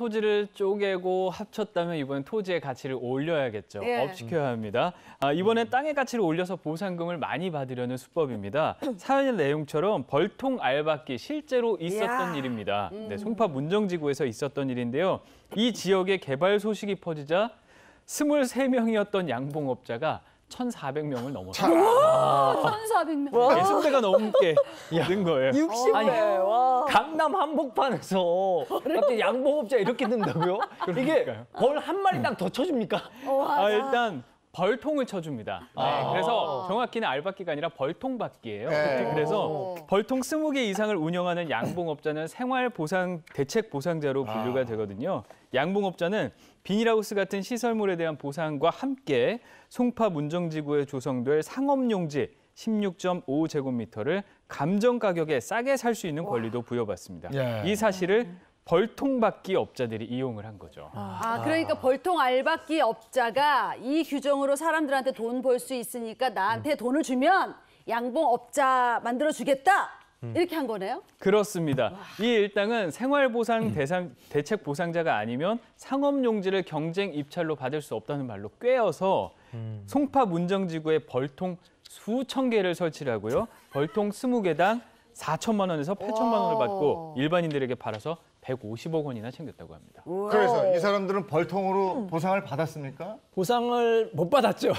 토지를 쪼개고 합쳤다면 이번엔 토지의 가치를 올려야겠죠. 예. 업시켜야 합니다. 이번엔 땅의 가치를 올려서 보상금을 많이 받으려는 수법입니다. 사연 내용처럼 벌통 알박기 실제로 있었던 일입니다. 네, 송파 문정지구에서 있었던 일인데요. 이 지역에 개발 소식이 퍼지자 23명이었던 양봉업자가 1,400명을 넘었어요. 1,400명. 60대가 넘게 는 거예요. 60대. 와. 강남 한복판에서 갑자기 양봉업자 이렇게 된다고요? 이게 벌 한 마리당 더 쳐줍니까? 일단 벌통을 쳐줍니다. 네, 그래서 정확히는 알박기가 아니라 벌통받기예요. 그래서 벌통 20개 이상을 운영하는 양봉업자는 생활보상 대책 보상자로 분류가 되거든요. 양봉업자는 비닐하우스 같은 시설물에 대한 보상과 함께 송파 문정지구에 조성될 상업용지 16.5제곱미터를 감정 가격에 싸게 살 수 있는 권리도 부여받습니다. 이 사실을 벌통받기 업자들이 이용을 한 거죠. 그러니까 벌통 알박기 업자가 이 규정으로 사람들한테 돈 벌 수 있으니까 나한테 돈을 주면 양봉업자 만들어주겠다. 이렇게 한 거네요? 그렇습니다. 이 일당은 생활보상 대책 보상자가 아니면 상업용지를 경쟁 입찰로 받을 수 없다는 말로 꿰어서 송파 문정지구에 벌통 수천 개를 설치를 하고요. 벌통 20개당 4천만 원에서 8천만 원을 받고 일반인들에게 팔아서 150억 원이나 챙겼다고 합니다. 그래서 이 사람들은 벌통으로 보상을 받았습니까? 보상을 못 받았죠.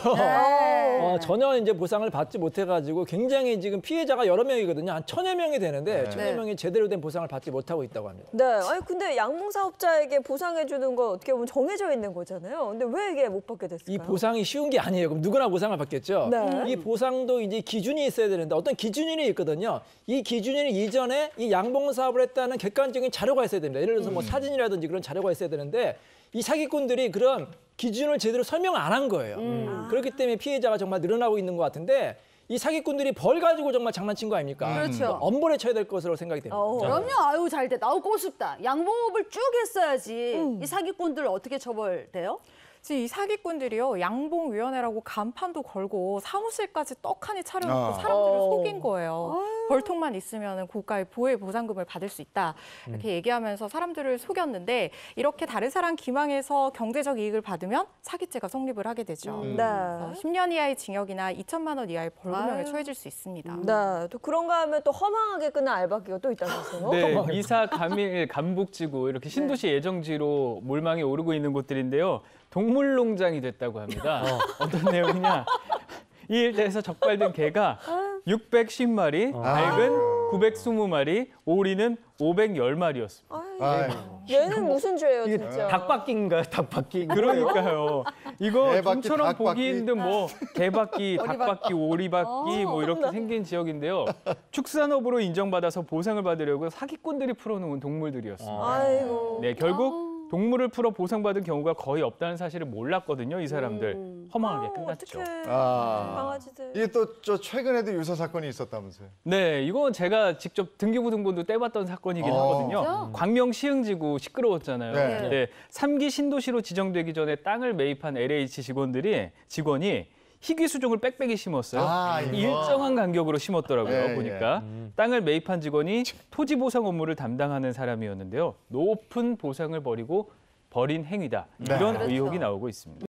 전혀 이제 보상을 받지 못해가지고 굉장히 지금 피해자가 여러 명이거든요. 한 1,000여 명이 되는데 1,000여 명이 제대로 된 보상을 받지 못하고 있다고 합니다. 네, 아니 근데 양봉사업자에게 보상해주는 거 어떻게 보면 정해져 있는 거잖아요. 근데 왜 이게 못 받게 됐을까요? 이 보상이 쉬운 게 아니에요. 그럼 누구나 보상을 받겠죠. 네. 이 보상도 이제 기준이 있어야 되는데 어떤 기준이 있거든요. 이 기준이 이전에 이 양봉 사업을 했다는 객관적인 자료가 있어야 됩니다. 예를 들어서 뭐 사진이라든지 그런 자료가 있어야 되는데 이 사기꾼들이 그런 기준을 제대로 설명을 안 한 거예요. 그렇기 때문에 피해자가 정말 늘어나고 있는 것 같은데 이 사기꾼들이 벌 가지고 정말 장난친 거 아닙니까? 그렇죠. 엄벌에 쳐야 될 것으로 생각이 됩니다. 그럼요. 잘 됐다. 꼬습다 양봉업을 쭉 했어야지. 이 사기꾼들 어떻게 처벌돼요? 지금 이 사기꾼들이요, 양봉위원회라고 간판도 걸고 사무실까지 떡하니 차려놓고 사람들을 속인 거예요. 벌통만 있으면 고가의 보혜 보상금을 받을 수 있다. 이렇게 얘기하면서 사람들을 속였는데 이렇게 다른 사람 기망해서 경제적 이익을 받으면 사기죄가 성립을 하게 되죠. 네. 10년 이하의 징역이나 2천만 원 이하의 벌금형에 처해질 수 있습니다. 네, 또 그런가 하면 또 허망하게 끝난 알박기가 또 있다면서요? 네, 이사, 감일, 감북지구 이렇게 신도시 예정지로 몰망이 오르고 있는 곳들인데요. 동물농장이 됐다고 합니다. 어떤 내용이냐? 이 일대에서 적발된 개가 610마리, 닭은 920마리, 오리는 510마리였습니다. 얘는 무슨 죄예요, 진짜? 닭바퀴인가요? 닭바퀴. 그러니까요. 이거 개바퀴, 좀처럼 닭바퀴. 보기 힘든 뭐 개바퀴, 닭바퀴, 오리바퀴 뭐 이렇게 생긴 지역인데요. 축산업으로 인정받아서 보상을 받으려고 사기꾼들이 풀어놓은 동물들이었습니다. 아이고. 네, 결국 동물을 풀어 보상받은 경우가 거의 없다는 사실을 몰랐거든요. 이 사람들 허망하게 끝났죠. 어떡해. 아, 강아지들. 이게 또 저 최근에도 유사 사건이 있었다면서요? 네, 이건 제가 직접 등기부 등본도 떼봤던 사건이긴 하거든요. 광명 시흥지구 시끄러웠잖아요. 네. 네, 3기 신도시로 지정되기 전에 땅을 매입한 LH 직원이 희귀 수종을 빽빽이 심었어요. 이거. 일정한 간격으로 심었더라고요. 예, 보니까 땅을 매입한 직원이 토지 보상 업무를 담당하는 사람이었는데요. 높은 보상을 벌인 행위다. 이런 의혹이 나오고 있습니다.